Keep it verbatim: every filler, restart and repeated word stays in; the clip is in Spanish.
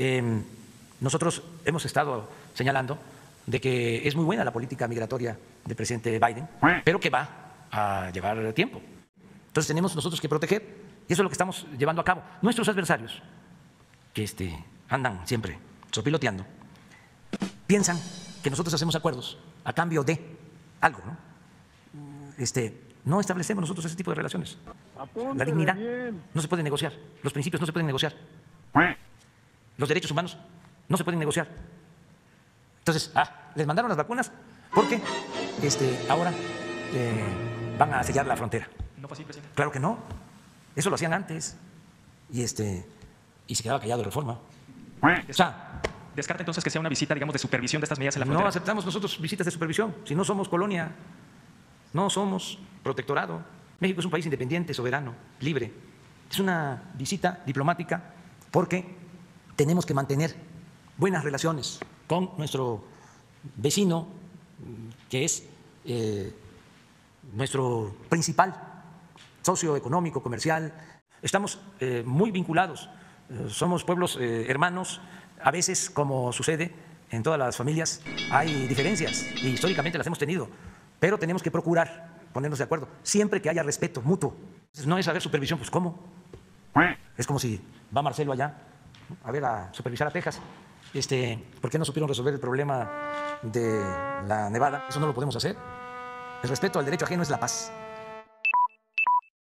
Eh, nosotros hemos estado señalando de que es muy buena la política migratoria del presidente Biden, pero que va a llevar tiempo. Entonces tenemos nosotros que proteger, y eso es lo que estamos llevando a cabo. Nuestros adversarios, que este, andan siempre sopiloteando, piensan que nosotros hacemos acuerdos a cambio de algo, ¿no? Este, no establecemos nosotros ese tipo de relaciones. La dignidad no se puede negociar, los principios no se pueden negociar, los derechos humanos no se pueden negociar. Entonces, ah, les mandaron las vacunas porque este, ahora eh, van a sellar la frontera. ¿No fue así, presidente? Claro que no, eso lo hacían antes y, este, y se quedaba callado Reforma. O sea, ¿descarta entonces que sea una visita, digamos, de supervisión de estas medidas en la no frontera? aceptamos nosotros visitas de supervisión, si no somos colonia, no somos protectorado. México es un país independiente, soberano, libre. Es una visita diplomática porque tenemos que mantener buenas relaciones con nuestro vecino, que es eh, nuestro principal socio económico, comercial. Estamos eh, muy vinculados, eh, somos pueblos eh, hermanos. A veces, como sucede en todas las familias, hay diferencias y históricamente las hemos tenido, pero tenemos que procurar ponernos de acuerdo, siempre que haya respeto mutuo. No es haber supervisión, pues ¿cómo? Es como si va Marcelo allá a ver a supervisar a Texas. Este, ¿por qué no supieron resolver el problema de la nevada? Eso no lo podemos hacer. El respeto al derecho ajeno es la paz.